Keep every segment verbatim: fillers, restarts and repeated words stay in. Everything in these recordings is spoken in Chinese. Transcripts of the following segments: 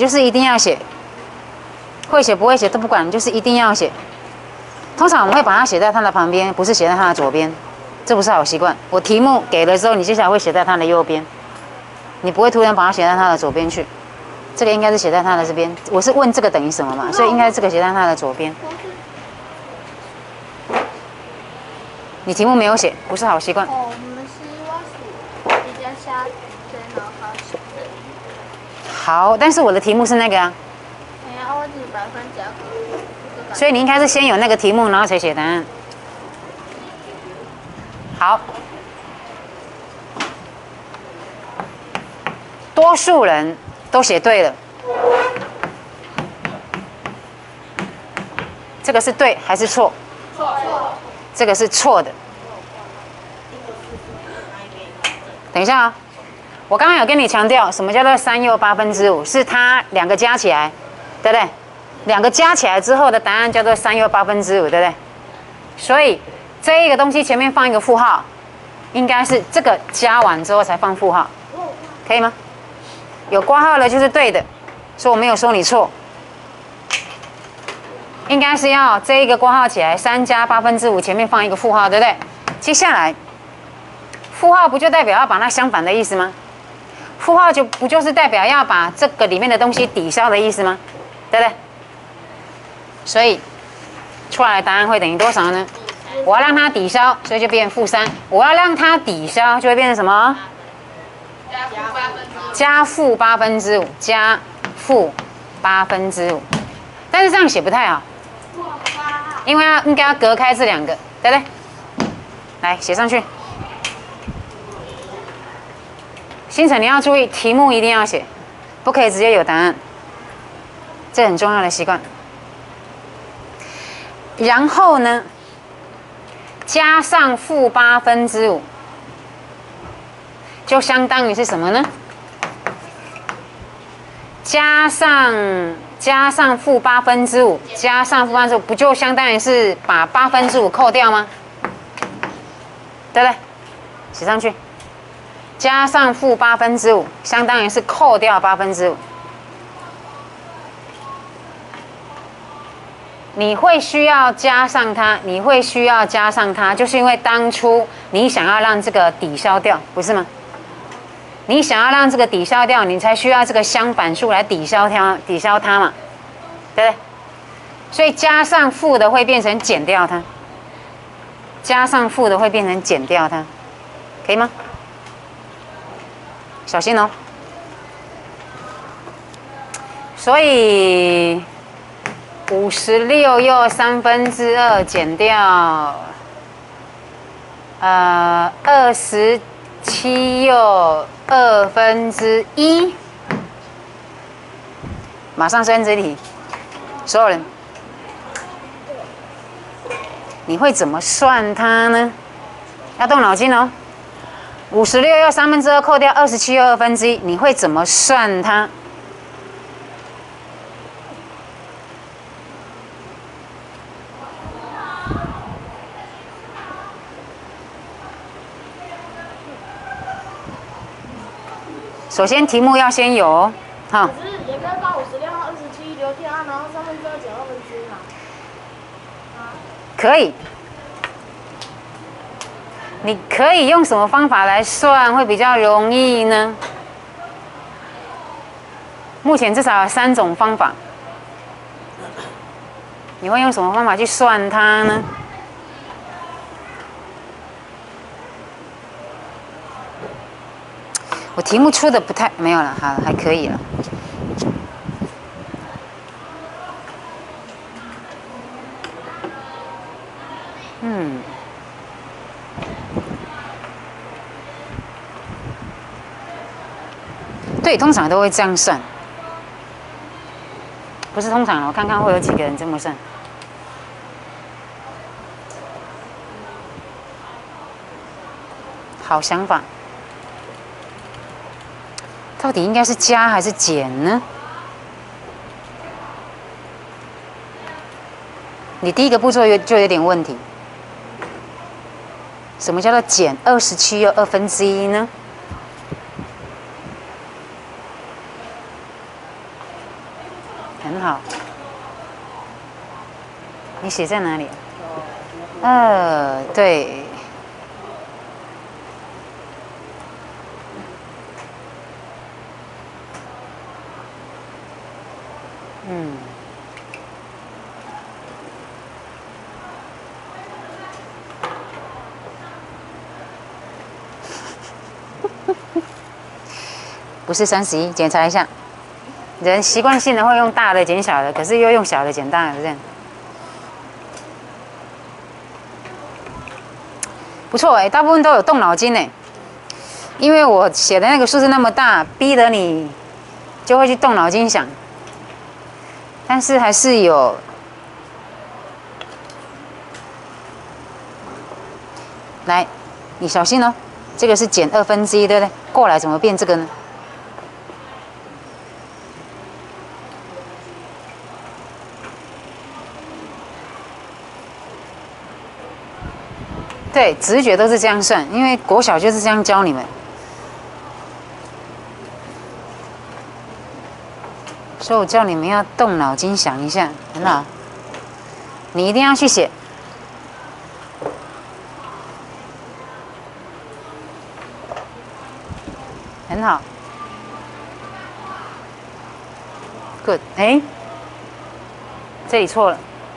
就是一定要写，会写不会写都不管，就是一定要写。通常我们会把它写在它的旁边，不是写在它的左边，这不是好习惯。我题目给了之后，你接下来会写在它的右边，你不会突然把它写在它的左边去。这个应该是写在它的这边。我是问这个等于什么嘛，所以应该这个写在它的左边。你题目没有写，不是好习惯。 哦，我们是我是比较下对脑好写的。 好，但是我的题目是那个啊。 哎呀，我是百分加个。 所以你应该是先有那个题目，然后才写答案。好，多数人都写对了，这个是对还是错？ 错。 这个是错的。等一下啊，我刚刚有跟你强调，什么叫做三又八分之五？是它两个加起来，对不对？两个加起来之后的答案叫做三又八分之五，对不对？所以这一个东西前面放一个负号，应该是这个加完之后才放负号，可以吗？有括号的就是对的，所以我没有说你错。应该是要这一个括号起来，三加八分之五前面放一个负号，对不对？接下来，负号不就代表要把它相反的意思吗？负号就不就是代表要把这个里面的东西抵消的意思吗？对不对？所以出来的答案会等于多少呢？我要让它抵消，所以就变负三。我要让它抵消，就会变成什么？加负八分之五，加负八分之五。但是这样写不太好，因为要应该要隔开这两个，对不对？来写上去。星辰，你要注意，题目一定要写，不可以直接有答案，这很重要的习惯。然后呢，加上负八分之五，就相当于是什么呢？加上加上负八分之五，加上负八分之五，不就相当于是把八分之五扣掉吗？对不对？写上去。加上负八分之五，相当于是扣掉八分之五。你会需要加上它，你会需要加上它，就是因为当初你想要让这个抵消掉，不是吗？你想要让这个抵消掉，你才需要这个相反数来抵消它，抵消它嘛，对不对？所以加上负的会变成减掉它，加上负的会变成减掉它，可以吗？小心哦。所以五十六又三分之二减掉，呃，二十七又二分之一，马上算这题，所有人，你会怎么算它呢？要动脑筋哦。五十六又三分之二扣掉二十七又二分之一，你会怎么算它？首先题目要先有哦，哈。 可是也不要把五十六和二十七留掉啊，然后三分之二减二分之一嘛。啊。 可以。你可以用什么方法来算会比较容易呢？目前至少有三种方法。你会用什么方法去算它呢？我题目出的不太没有了，好了，还可以了。嗯。对，通常都会这样算，不是通常，我看看会有几个人这么算。好想法，到底应该是加还是减呢？你第一个步骤有就有点问题。什么叫做减二十七又二分之一呢？ 很好。你写在哪里？呃，对。嗯。不是三十一，检查一下。人习惯性的会用大的减小的，可是又用小的减大的，这样。不错哎，大部分都有动脑筋哎。因为我写的那个数字那么大，逼得你就会去动脑筋想。但是还是有。来，你小心哦，这个是减二分之一，对不对？过来怎么变这个呢？对，直觉都是这样算，因为国小就是这样教你们。所以我叫你们要动脑筋想一下，很好。你一定要去写。很好。Good， 哎，这里错了。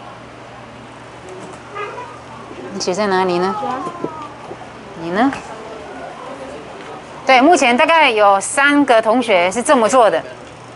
你写在哪里呢？你呢？对，目前大概有三个同学是这么做的。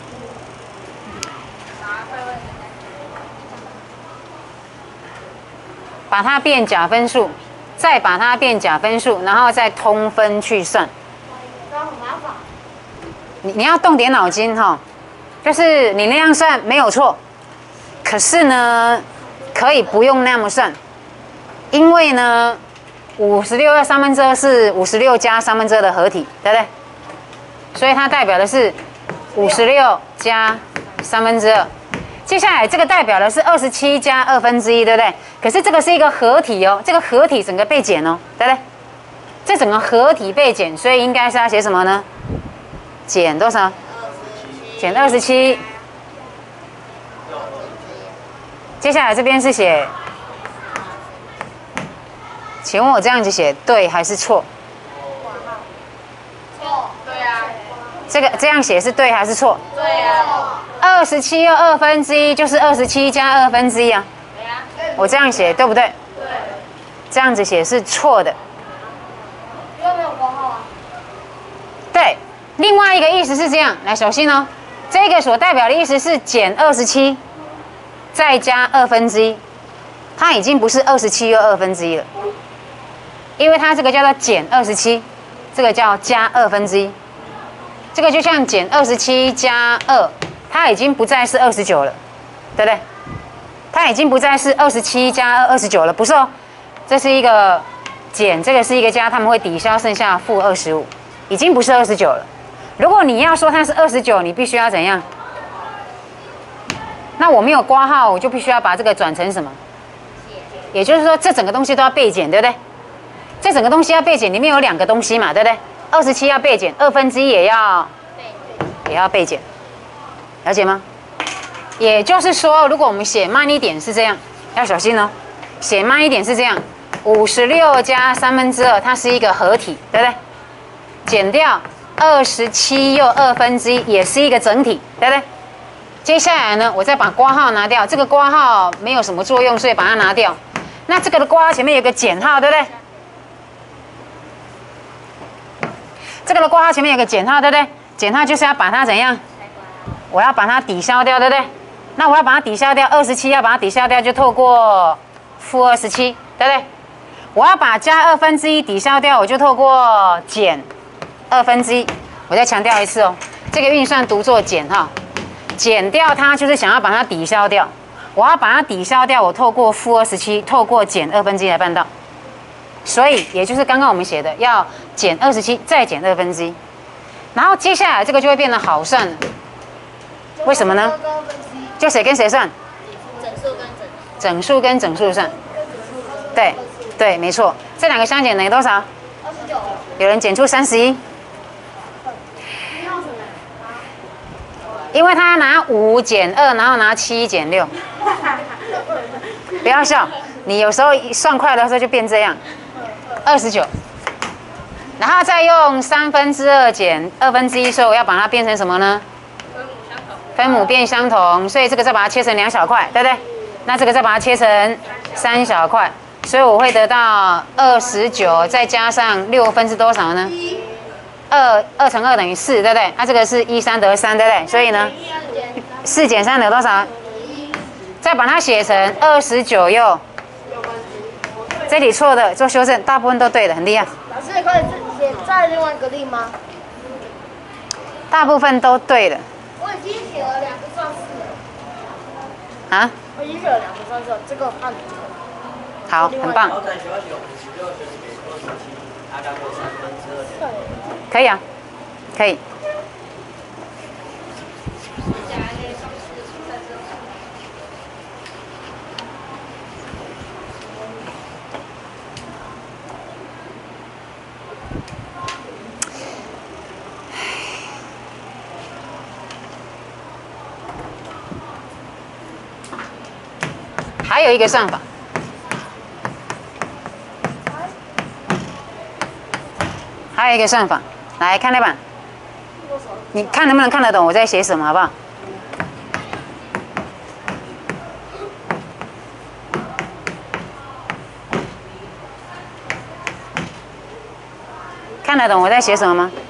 把它变假分数，再把它变假分数，然后再通分去算。 那很麻烦。 你你要动点脑筋哈，就是你那样算没有错，可是呢，可以不用那么算。因为呢，五十六要三分之二是五十六加三分之二的合体，对不对？所以它代表的是五十六加三分之二。接下来这个代表的是二十七加二分之一，对不对？可是这个是一个合体哦，这个合体整个被减哦，对不对？这整个合体被减，所以应该是要写什么呢？减多少？减二十七。接下来这边是写。请问我这样子写对还是错？ 错，对啊。 这个这样写是对还是错？ 对啊。 二十七又二分之一就是二十七加二分之一啊。 对啊。 我这样写对不对？ 对。 这样子写是错的。 因为没有括号啊。 对，另外一个意思是这样，来小心哦，这个所代表的意思是减二十七，再加二分之一，它已经不是二十七又二分之一了。因为它这个叫做减二十七，这个叫加二分之一，这个就像减二十七加二，它已经不再是二十九了，对不对？它已经不再是二十七加二二十九了，不是哦，这是一个减，这个是一个加，他们会抵消，剩下负二十五，已经不是二十九了。如果你要说它是二十九，你必须要怎样？那我没有括号，我就必须要把这个转成什么？也就是说，这整个东西都要被减，对不对？这整个东西要被减，里面有两个东西嘛，对不对？二十七要被减，二分之一也要也要被减，了解吗？也就是说，如果我们写慢一点是这样，要小心哦。写慢一点是这样，五十六加三分之二，它是一个合体，对不对？减掉二十七又二分之一，也是一个整体，对不对？接下来呢，我再把括号拿掉，这个括号没有什么作用，所以把它拿掉。那这个的括号前面有个减号，对不对？这个的括号前面有个减号，对不对？减号就是要把它怎样？我要把它抵消掉，对不对？那我要把它抵消掉，二十七要把它抵消掉，就透过负二十七，对不对？我要把加二分之一抵消掉，我就透过减二分之一。我再强调一次哦，这个运算读作减哈，减掉它就是想要把它抵消掉。我要把它抵消掉，我透过负二十七，透过减二分之一来办到。所以也就是刚刚我们写的，要减二十七再减二分之一，然后接下来这个就会变得好算了。为什么呢？就谁跟谁算？ 整数跟整整数跟整数算。对对，没错。这两个相减等于多少？ 二十九。 有人减出三十一。 因为他拿五减二，然后拿七减六。不要笑，你有时候算快的时候就变这样，二十九，然后再用三分之二减二分之一，所以我要把它变成什么呢？分母变相同，所以这个再把它切成两小块，对不对？那这个再把它切成三小块，所以我会得到二十九，再加上六分之多少呢？二二乘二等于四，对不对？它、啊、这个是一三得三，对不对？所以呢，四减三得多少？再把它写成二十九又，这里错的做修正，大部分都对的，很厉害。 老师，可以写再另外一个例吗？ 大部分都对的。 我已经写了两个算式了。 啊？ 我已经写了两个算式了，这个看你。 好，很棒。可以啊，可以。还有一个算法，还有一个算法，来看那版，你看能不能看得懂我在写什么，好不好？看得懂我在写什么吗？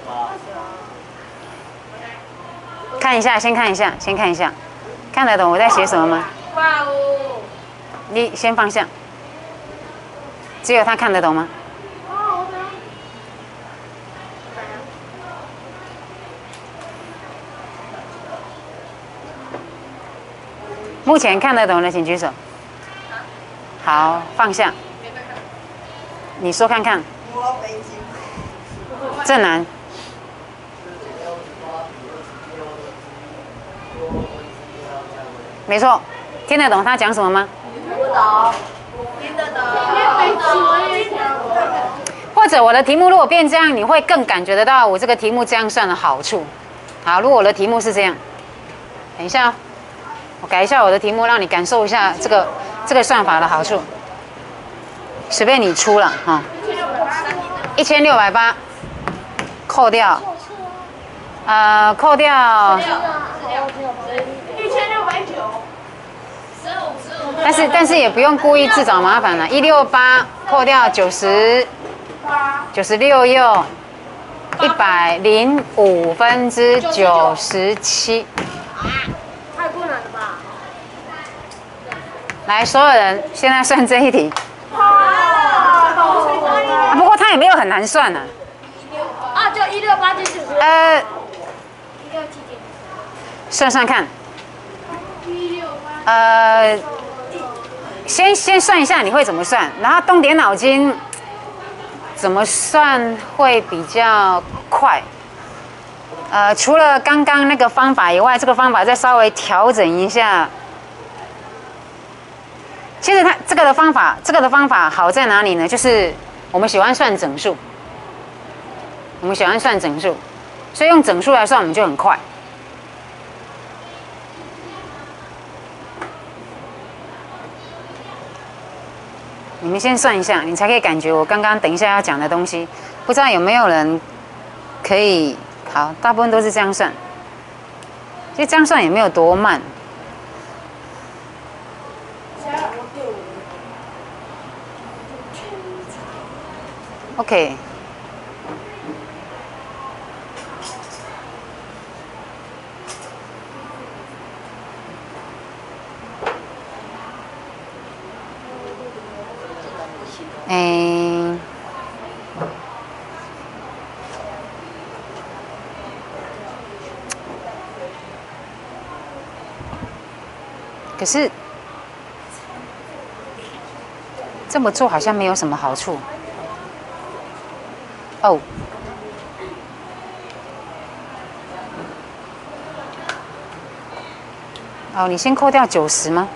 看一下，先看一下，先看一下，看得懂我在写什么吗？ 哇哦！ 你先放下，只有他看得懂吗？ 哦， 目前看得懂的请举手。好，放下。你说看看。正南。没错。听得懂他讲什么吗？ 听不懂，听得懂。 或者我的题目如果变这样，你会更感觉得到我这个题目这样算的好处。好，如果我的题目是这样，等一下、哦，我改一下我的题目，让你感受一下这个这个算法的好处。随便你出了哈，一千六百八，扣掉，呃，扣掉， 一千六百九。 但是但是也不用故意自找麻烦了，一六八扣掉九十，九十六又一百零五分之九十七。 太困难了吧？ 来，所有人现在算这一题。 啊！ 不过它也没有很难算呢、 啊。啊，就一六八减九十。 呃， 一六七减。 算算看。呃。先先算一下你会怎么算，然后动点脑筋，怎么算会比较快？呃，除了刚刚那个方法以外，这个方法再稍微调整一下。其实它这个的方法，这个的方法好在哪里呢？就是我们喜欢算整数，我们喜欢算整数，所以用整数来算我们就很快。你们先算一下，你才可以感觉我刚刚等一下要讲的东西。不知道有没有人可以？好，大部分都是这样算。其实这样算也没有多慢。OK。嗯，可是这么做好像没有什么好处。哦，哦，你先扣掉九十吗？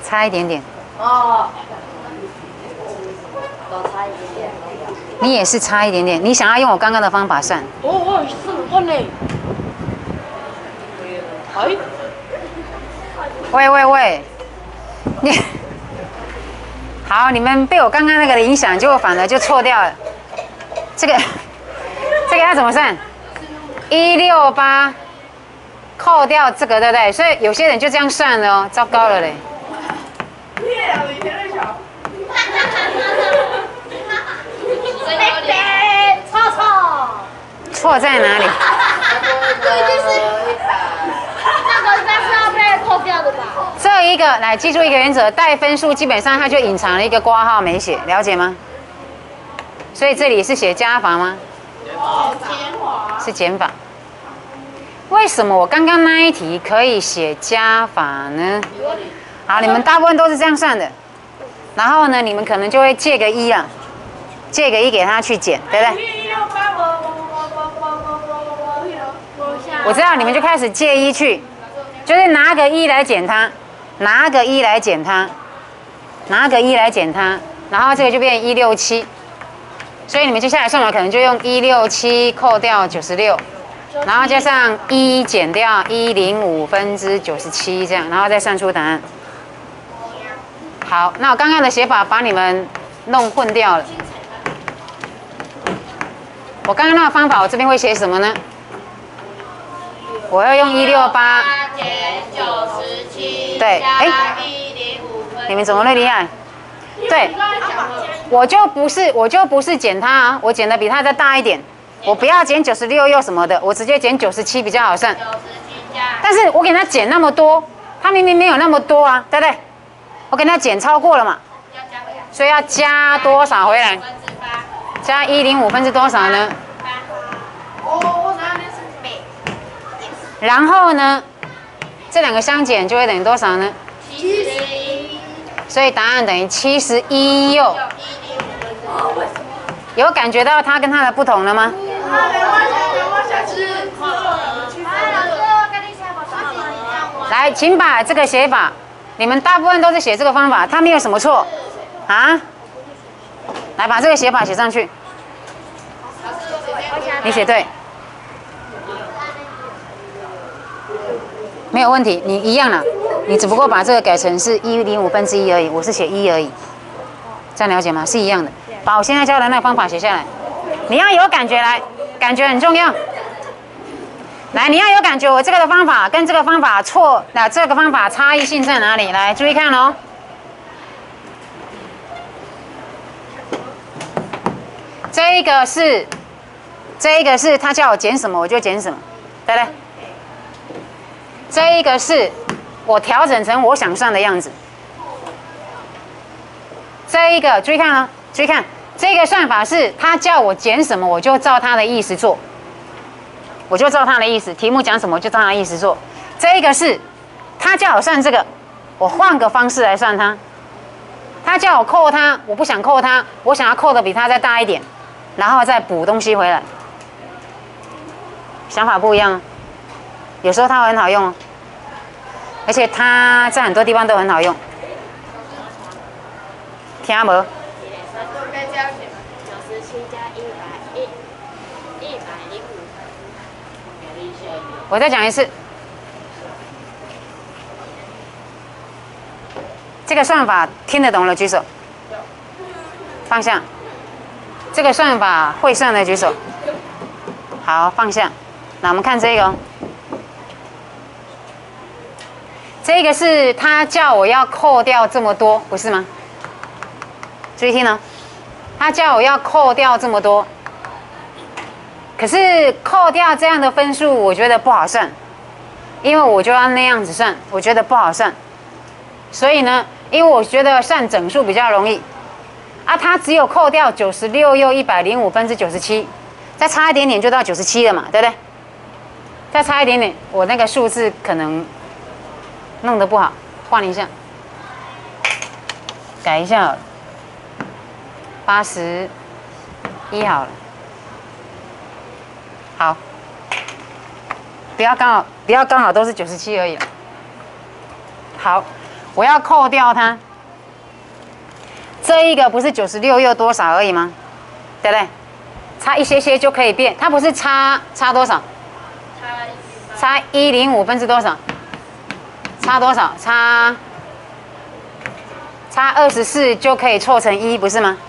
差一点点。 哦，都差一点点。 你也是差一点点，你想要用我刚刚的方法算？ 我我四五分嘞。哎。 喂喂喂，你好，你们被我刚刚那个的影响，结果反而就错掉了。这个这个要怎么算？一六八扣掉这个，对不对？所以有些人就这样算了哦，糟糕了嘞。 错错。 错在哪里？ 对，就是那个应该是要被扣掉的吧？ 这一个来记住一个原则，带分数基本上它就隐藏了一个括号没写，了解吗？所以这里是写加法吗？是减法。为什么我刚刚那一题可以写加法呢？好，你们大部分都是这样算的。然后呢，你们可能就会借个一啊，借个一给他去减，对不对？我知道你们就开始借一去，就是拿个一来减它，拿个一来减它，拿个一来减它，然后这个就变一六七。所以你们接下来算法可能就用一六七扣掉九十六，然后加上一减掉一零五分之九十七这样，然后再算出答案。好，那我刚刚的写法把你们弄混掉了。我刚刚那个方法，我这边会写什么呢？我要用一六八减九十七， 对，哎，你们怎么那么厉害？对，我就不是，我就不是减它啊，我减的比它再大一点，我不要减九十六又什么的，我直接减九十七比较好算。但是我给它减那么多，它明明没有那么多啊，对不对？我给它减超过了嘛，所以要加多少回来？加一零五分之多少呢？然后呢，这两个相减就会等于多少呢？ 七十一。 所以答案等于七十一又。有感觉到它跟它的不同了吗？来，请把这个写法，你们大部分都是写这个方法，它没有什么错啊。来，把这个写法写上去。你写对。没有问题，你一样了，你只不过把这个改成是一零五分之一而已，我是写一而已，这样了解吗？是一样的，把我现在教的那个方法写下来，你要有感觉来，感觉很重要。来，你要有感觉，我这个的方法跟这个方法错，那这个方法差异性在哪里？来，注意看哦。这一个是，这一个是他叫我减什么我就减什么，对不对？这一个是我调整成我想算的样子。这一个注意看啊，注意看，这个算法是他叫我减什么，我就照他的意思做，我就照他的意思，题目讲什么我就照他的意思做。这一个是他叫我算这个，我换个方式来算它。他叫我扣它，我不想扣它，我想要扣的比它再大一点，然后再补东西回来。想法不一样啊。有时候它会很好用哦，而且它在很多地方都很好用。听没？我再讲一次，这个算法听得懂了举手。放下。这个算法会算的举手。好，放下。那我们看这个哦。这个是他叫我要扣掉这么多，不是吗？注意听哦，他叫我要扣掉这么多，可是扣掉这样的分数，我觉得不好算，因为我就要那样子算，我觉得不好算。所以呢，因为我觉得算整数比较容易，啊，他只有扣掉九十六又一百零五分之九十七，再差一点点就到九十七了嘛，对不对？再差一点点，我那个数字可能弄得不好，换一下，改一下好了，八十一好了，好，不要刚好，不要刚好都是九十七而已了。好， 我要扣掉它。这一个不是九十六又多少而已吗？对不对？差一些些就可以变，它不是差差多少？差一零五分之多少？差多少？差差二十四就可以凑成一，不是吗？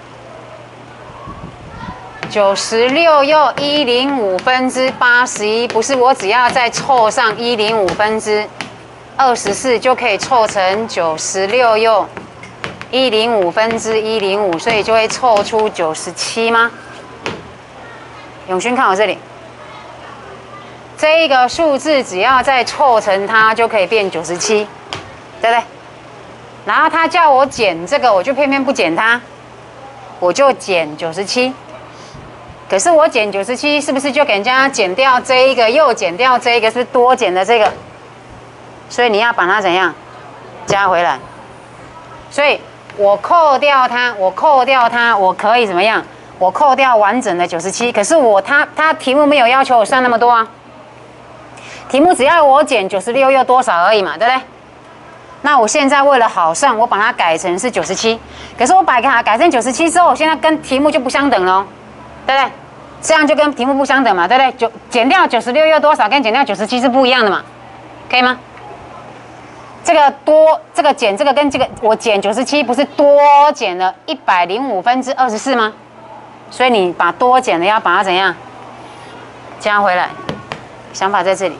九十六又一零五分之八十一，不是我只要再凑上一零五分之二十四就可以凑成九十六又一零五分之一零五，所以就会凑出九十七吗？永勋看我这里，这一个数字只要再凑成它就可以变九十七，对不对？然后他叫我减这个，我就偏偏不减它，我就减九十七。可是我减九十七，是不是就给人家减掉这一个，又减掉这一个，是不是多减的这个？所以你要把它怎样加回来？所以我扣掉它，我扣掉它，我可以怎么样？我扣掉完整的九十七。可是我他他题目没有要求我算那么多啊，题目只要我减九十六又多少而已嘛，对不对？那我现在为了好算，我把它改成是九十七。可是我把它改成九十七之后，我现在跟题目就不相等了，对不对？这样就跟题目不相等嘛，对不对？九减掉九十六又多少，跟减掉九十七是不一样的嘛，可以吗？这个多，这个减这个跟这个，我减九十七不是多减了一百零五分之二十四吗？所以你把多减的要把它怎样加回来？想法在这里。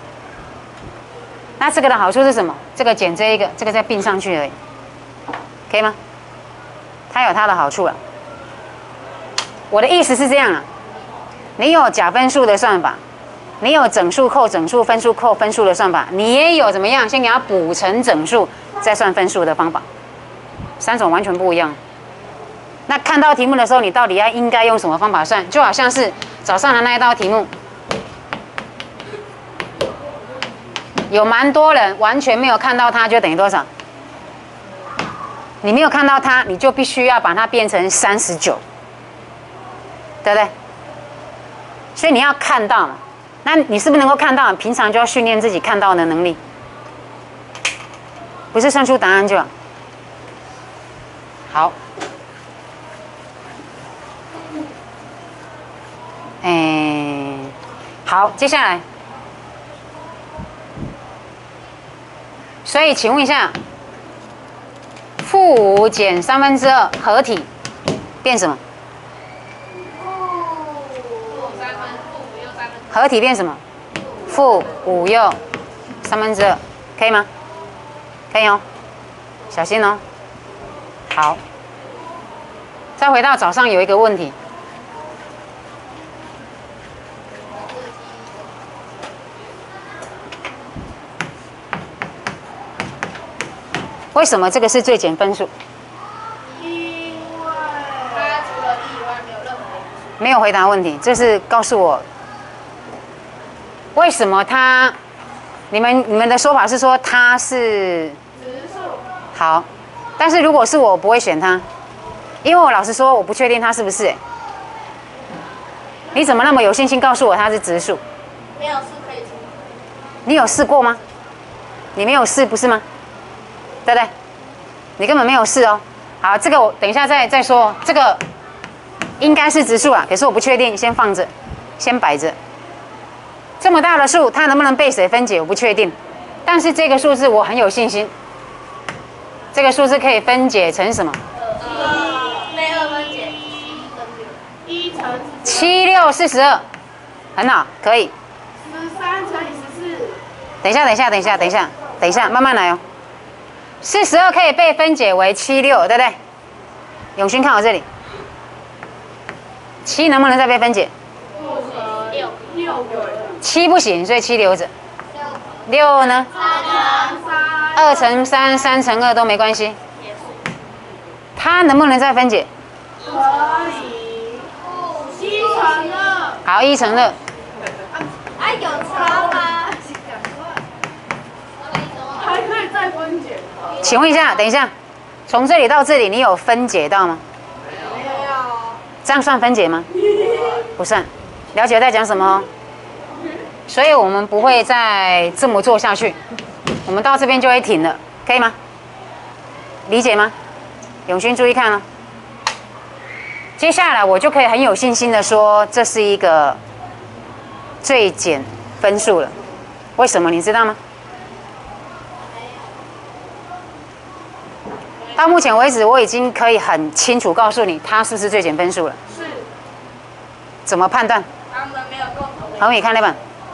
那这个的好处是什么？这个减这一个，这个再并上去而已，可以吗？它有它的好处了。我的意思是这样啊，你有假分数的算法，你有整数扣整数、分数扣分数的算法，你也有怎么样？先给它补成整数，再算分数的方法，三种完全不一样。那看到题目的时候，你到底要应该用什么方法算？就好像是早上的那一道题目，有蛮多人完全没有看到它，就等于多少？你没有看到它，你就必须要把它变成三十九，对不对？所以你要看到嘛，那你是不是能够看到？平常就要训练自己看到的能力，不是算出答案就好。好，哎，好，接下来，所以请问一下，负五减三分之二合体变什么？合体变什么？负五又三分之二，可以吗？可以哦，小心哦。好，再回到早上有一个问题，为什么这个是最简分数？ 因为它除了一以外没有任何因素。 没有回答问题，这是告诉我为什么它？你们你们的说法是说它是指数。 好，但是如果是我，我不会选它，因为我老实说，我不确定它是不是、欸。你怎么那么有信心告诉我它是质数？ 没有是可以出。 你有试过吗？你没有试不是吗？对不对？你根本没有试哦。好，这个我等一下再再说。这个应该是质数啊，可是我不确定，先放着，先摆着。这么大的数，它能不能被谁分解，我不确定。但是这个数字我很有信心，这个数字可以分解成什么？ 二被二分解一乘七六四十二，很好，可以。 十三乘以十四。 等一下，等一下，等一下，等一下，等一下，慢慢来哦。四十二可以被分解为七六，对不对？永勋看我这里，七能不能再被分解？ 六六个。 七不行，所以七留着。六呢？二乘三，三乘二都没关系。它能不能再分解？ 可以。一乘二。 好，一乘二。 啊，有差吗？还可以再分解。 请问一下，等一下，从这里到这里，你有分解到吗？ 没有。 这样算分解吗？不算。了解我在讲什么哦？所以我们不会再这么做下去，我们到这边就会停了，可以吗？ 理解吗？永勋注意看哦。接下来我就可以很有信心的说，这是一个最简分数了。为什么你知道吗？到目前为止，我已经可以很清楚告诉你，它是不是最简分数了。 是。 怎么判断？ 他们没有共同的。 好，你看那本。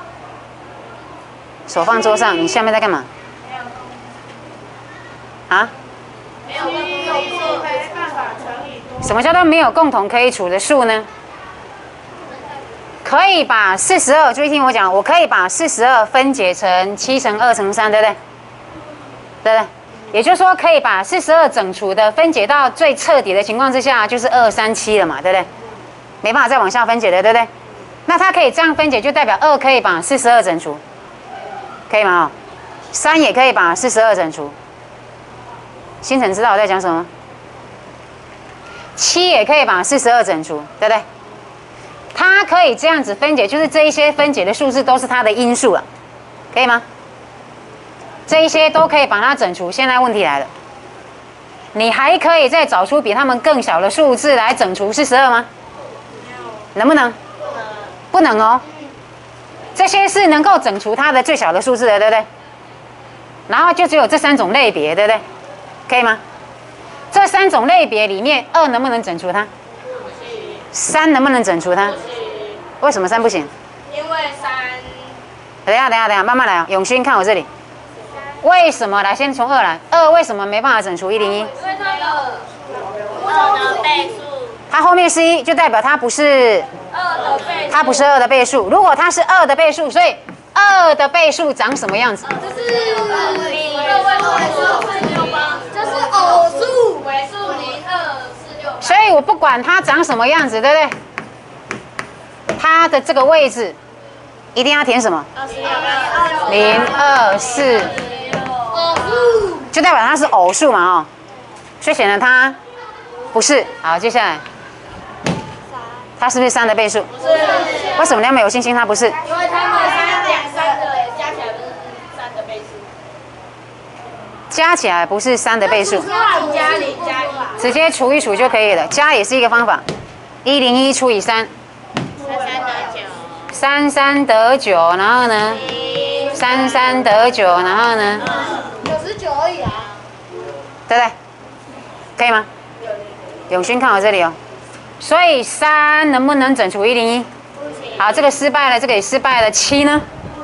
手放桌上，你下面在干嘛？啊？ 没有共同数没办法乘以多。 什么叫做没有共同可以处的数呢？可以把四十二，注意听我讲，我可以把四十二分解成七乘二乘三，对不对？对不对？也就是说，可以把四十二整除的分解到最彻底的情况之下，就是二三七了嘛，对不对？没办法再往下分解了，对不对？那它可以这样分解，就代表二可以把四十二整除，可以吗？三也可以把四十二整除。星辰知道我在讲什么吗？七也可以把四十二整除，对不对？它可以这样子分解，就是这一些分解的数字都是它的因数了，可以吗？这一些都可以把它整除。现在问题来了，你还可以再找出比它们更小的数字来整除四十二吗？能不能？不能哦。这些是能够整除它的最小的数字的，对不对？然后就只有这三种类别，对不对？可以吗？这三种类别里面，二能不能整除它？三能不能整除它？为什么三不行？ 因为三。 等一下，等一下，等一下，慢慢来啊！永勋，看我这里。为什么？来，先从二来。二为什么没办法整除一零一？ 因为它有二的倍数。 它后面是一，就代表它不是二的倍数。 它不是二的倍数。如果它是二的倍数，所以二的倍数长什么样子？ 这是零个位数四六八，这是偶数，尾数零二四六八。 所以我不管它长什么样子，对不对？它的这个位置一定要填什么？ 二十六八。 零二四。 偶数。 就代表它是偶数嘛，哦，所以显得它不是。好，接下来，它是不是三的倍数？ 不是。 为什么你那么有信心它不是？ 因为它们三两三的加起来不是三的倍数。 加起来不是三的倍数， 加零加一。 直接除一除就可以了。加也是一个方法，一零一除以三，三三得九，然后呢？三三得九，然后呢？ 九十九而已啊。 对不对？可以吗？永勋看我这里哦。所以三能不能整除一零一？好，这个失败了，这个也失败了。七呢？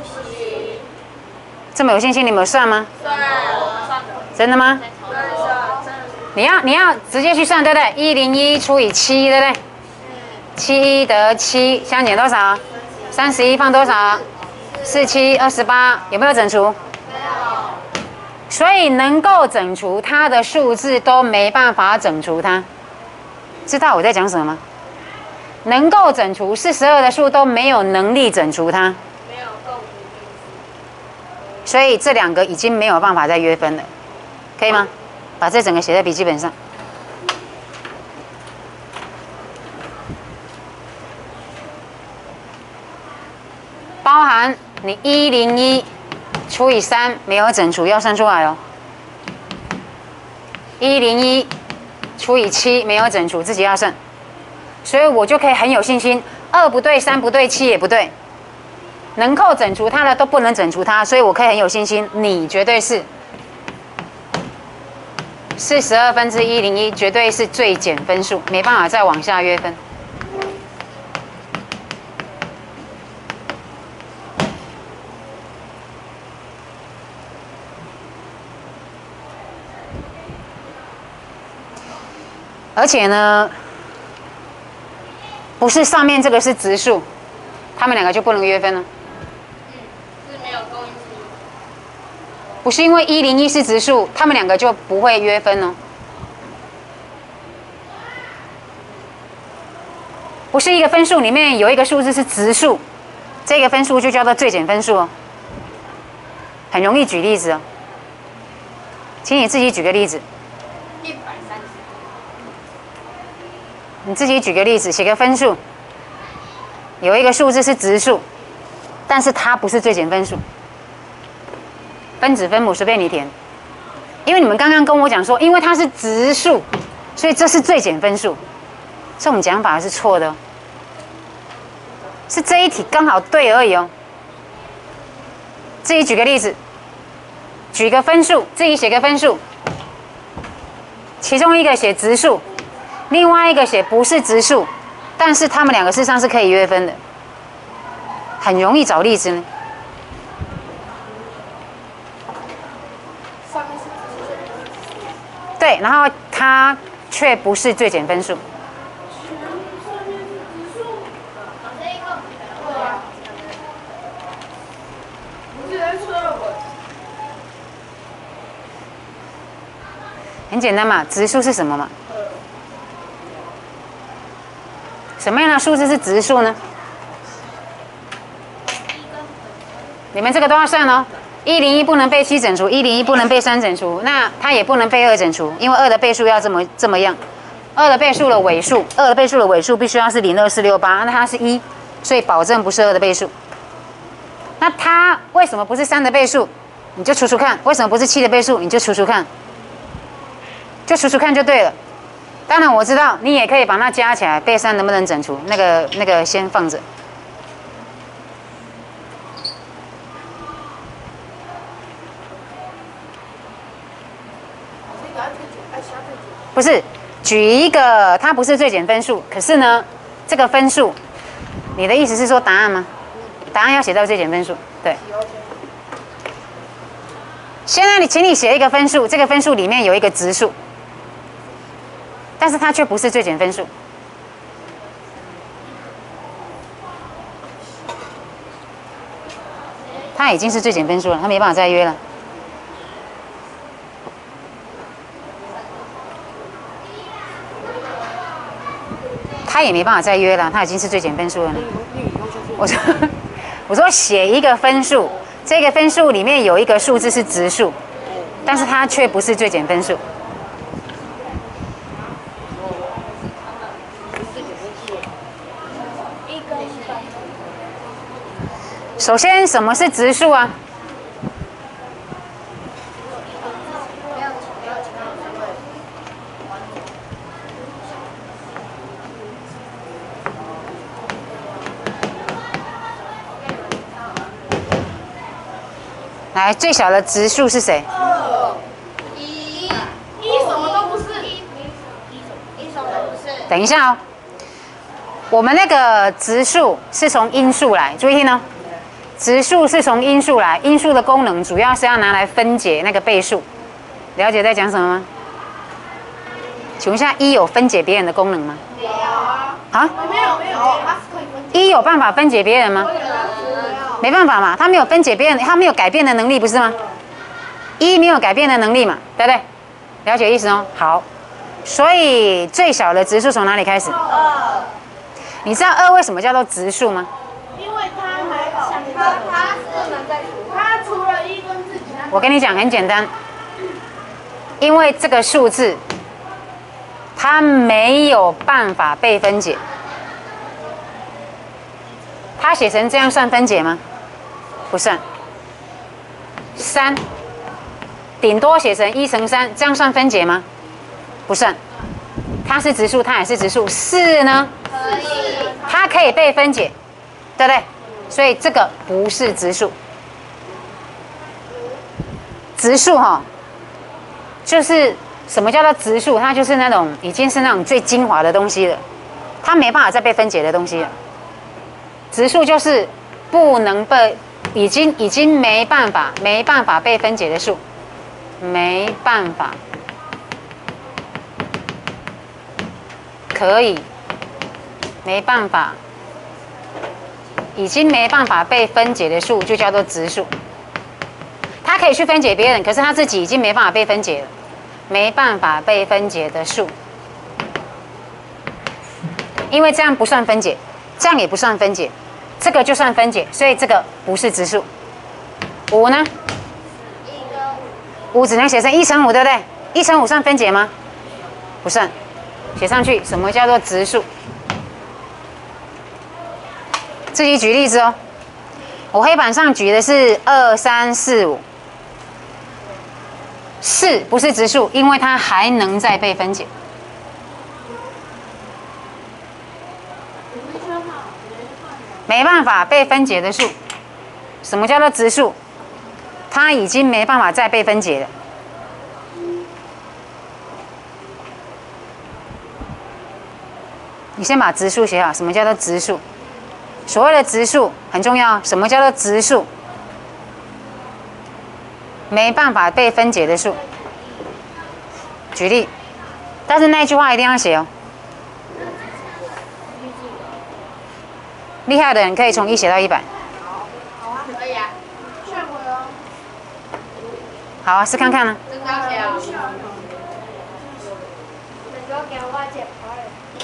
这么有信心，你们有算吗？ 算， 真的吗？你要你要直接去算，对不对？一零一除以七，对不对？七一得七，相减多少？三十一放多少？四七二十八，有没有整除？ 没有。 所以能够整除它的数字都没办法整除它，知道我在讲什么吗？能够整除四十二的数都没有能力整除它， 没有共同所以这两个已经没有办法再约分了，可以吗？把这整个写在笔记本上。包含你一零一除以三没有整除，要算出来哦。一零一除以七没有整除，自己要算。所以我就可以很有信心，二不对，三不对，七也不对，能够整除它的都不能整除它，所以我可以很有信心，你绝对是四十二分之一零一，绝对是最简分数，没办法再往下约分。而且呢，不是上面这个是质数，他们两个就不能约分了。 嗯，是没有公因数。 不是因为一零一是质数，他们两个就不会约分哦。不是一个分数里面有一个数字是质数，这个分数就叫做最简分数哦。很容易举例子哦，请你自己举个例子。 一百三十。 你自己举个例子，写个分数。有一个数字是质数，但是它不是最简分数。分子分母随便你填。 因为你们刚刚跟我讲说，因为它是质数，所以这是最减分数。这种讲法是错的哦，是这一题刚好对而已哦。自己举个例子，举个分数，自己写个分数，其中一个写质数，另外一个写不是质数，但是他们两个事实上是可以约分的，很容易找例子呢。对，然后它却不是最减分数。很简单嘛，质数是什么嘛？什么样的数字是质数呢？你们这个都要算哦。一零一不能被七整除，一零一不能被三整除，那它也不能被二整除，因为二的倍数要这么这么样。二的倍数的尾数，二的倍数的尾数必须要是零二四六八，那它是一，所以保证不是二的倍数。那它为什么不是三的倍数？你就除除看。为什么不是七的倍数？你就除除看。就除除看就对了。当然我知道你也可以把它加起来，被三能不能整除？那个那个先放着。不是，举一个它不是最减分数，可是呢，这个分数，你的意思是说答案吗？答案要写到最减分数，对。现在你请你写一个分数，这个分数里面有一个质数。但是它却不是最减分数，它已经是最减分数了，它没办法再约了。它也没办法再约了，它已经是最减分数了。我说，我说写一个分数，这个分数里面有一个数字是质数，但是它却不是最减分数。首先，什么是质数啊？来，最小的质数是谁？ 二、一、一什么都不是，一一什么都不是。 等一下哦，我们那个质数是从因数来，注意听哦。质数是从因数来，因数的功能主要是要拿来分解那个倍数。了解在讲什么吗？请问一下，一有分解别人的功能吗？ 有啊。 啊？ 没有没有，它是可以分解。 一有办法分解别人吗？没办法嘛，它没有分解别人，它没有改变的能力，不是吗？一没有改变的能力嘛，对不对？了解意思哦。好，所以最小的质数从哪里开始？ 二。 你知道二为什么叫做质数吗？ 因为它还有它它是能再除，它除了一跟自己， 我跟你讲很简单，因为这个数字它没有办法被分解，它写成这样算分解吗？不算。三，顶多写成一乘三，这样算分解吗？不算。它是质数，它也是质数。四呢？ 可以， 它可以被分解，对不对？所以这个不是质数。质数哈，就是什么叫做质数？它就是那种已经是那种最精华的东西了，它没办法再被分解的东西了。质数就是不能被，已经已经没办法没办法被分解的数，没办法可以没办法已经没办法被分解的数就叫做质数。它可以去分解别人，可是它自己已经没办法被分解了，没办法被分解的数，因为这样不算分解，这样也不算分解，这个就算分解，所以这个不是质数。五呢？五只能写成一乘五，对不对？一乘五算分解吗？不算，写上去。什么叫做质数？自己举例子哦。我黑板上举的是二三四五， 四不是质数，因为它还能再被分解。没办法被分解的数，什么叫做质数？它已经没办法再被分解了。你先把质数写好。什么叫做质数？所谓的质数很重要。什么叫做质数？没办法被分解的数。举例，但是那句话一定要写哦。厉害的人可以从一写到一百。 好啊，可以啊。劝我哦。 好啊，试看看呢、 真高写啊。能够给我解开。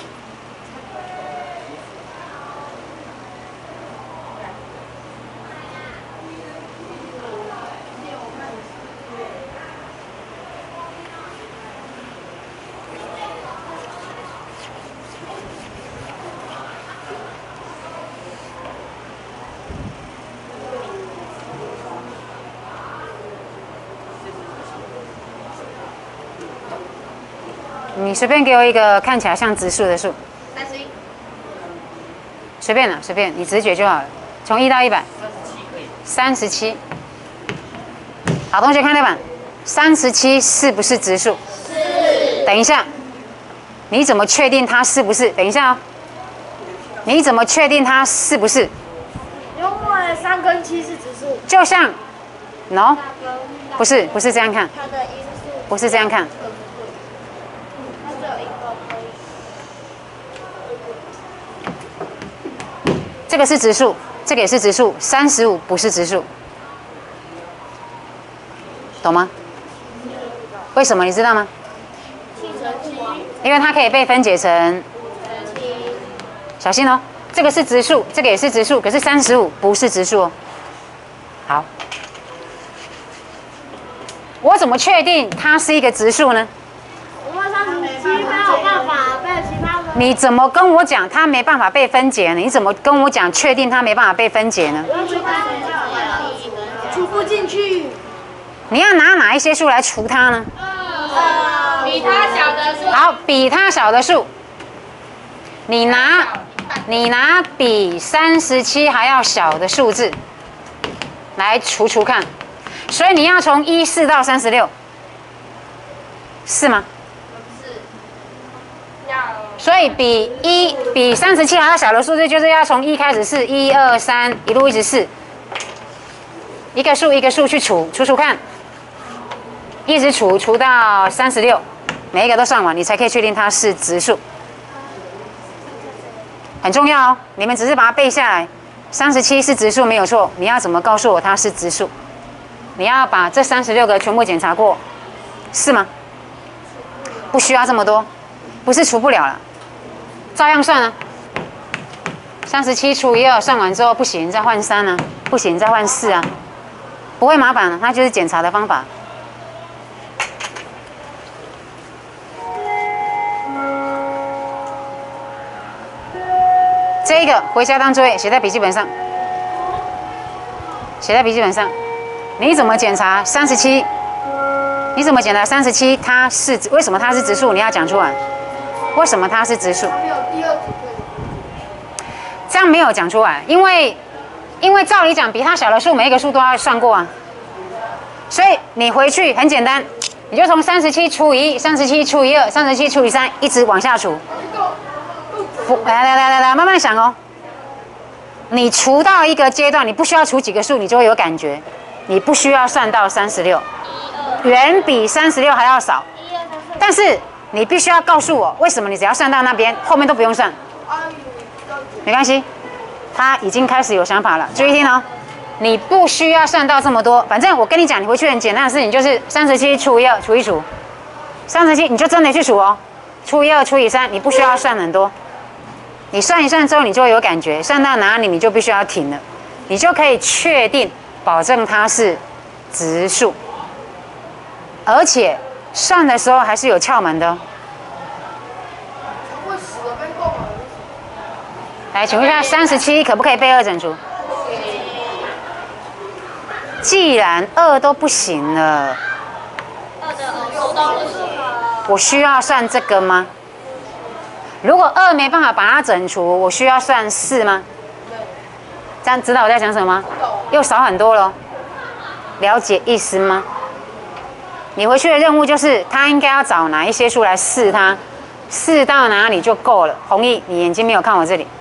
你随便给我一个看起来像质数的数， 三十一。 随便了，随便，你直觉就好了。从一到一百，三十七。好，同学看那版，三十七是不是质数？ 是。 等一下，你怎么确定它是不是？等一下哦，你怎么确定它是不是？ 因为三跟七是质数。 就像 ，no， 不是，不是这样看， 它的因数。 不是这样看。 它只有一个可以。 这个是质数，这个也是质数，三十五不是质数，懂吗？为什么你知道吗？ 七乘七。 因为它可以被分解成， 七。 小心哦，这个是质数，这个也是质数，可是三十五不是质数哦。好，我怎么确定它是一个质数呢？ 因为三十七没有办法被其他的。 你怎么跟我讲它没办法被分解呢？你怎么跟我讲确定它没办法被分解呢？ 除不进去。 你要拿哪一些数来除它呢？ 呃，比它小的数。 好，比它小的数，你拿你拿比三十七还要小的数字来除除看，所以你要从一四到三十六，是吗？ 是。要。 所以比一比三十七还要小的数字，就是要从一开始是一二三一路一直是，一个数一个数去除除除看，一直除除到三十六，每一个都算完，你才可以确定它是质数。很重要哦，你们只是把它背下来。三十七是质数没有错，你要怎么告诉我它是质数？你要把这三十六个全部检查过，是吗？不需要这么多，不是除不了了，照样算啊。三十七除以二，算完之后不行，再换三啊，不行再换四啊，不会麻烦了，它就是检查的方法。这一个回家当作业，写在笔记本上，写在笔记本上。你怎么检查三十七？你怎么检查三十七？它是为什么它是质数？你要讲出来。为什么它是质数？ 没有第二组。 这样没有讲出来，因为因为照理讲，比它小的数每一个数都要算过啊。所以你回去很简单，你就从三十七除以一、三十七除以二、三十七除以三，一直往下除。不，来来来来来，慢慢想哦。你除到一个阶段，你不需要除几个数，你就会有感觉。你不需要算到三十六，远比三十六还要少。但是你必须要告诉我，为什么你只要算到那边，后面都不用算？没关系，他已经开始有想法了。注意听哦，你不需要算到这么多。反正我跟你讲，你回去很简单的事情，就是三十七除以二除一除，三十七你就真的去除哦，除以二除以三，你不需要算很多。你算一算之后，你就会有感觉，算到哪里你就必须要停了，你就可以确定，保证它是质数，而且算的时候还是有窍门的哦。来，请问一下，三十七可不可以被二整除？既然二都不行了， 我需要算这个吗？如果二没办法把它整除，我需要算四吗？这样知道我在讲什么吗？又少很多了，了解意思吗？你回去的任务就是，他应该要找哪一些数来试它，试到哪里就够了。弘毅，你眼睛没有看我这里，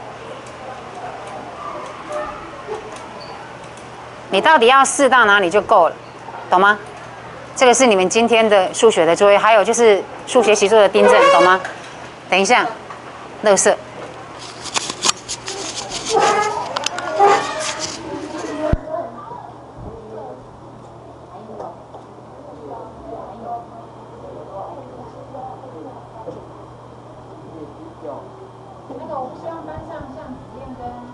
你到底要试到哪里就够了，懂吗？这个是你们今天的数学的作业，还有就是数学习作的订正，懂吗？等一下，垃圾。那个，我不希望班上像子燕跟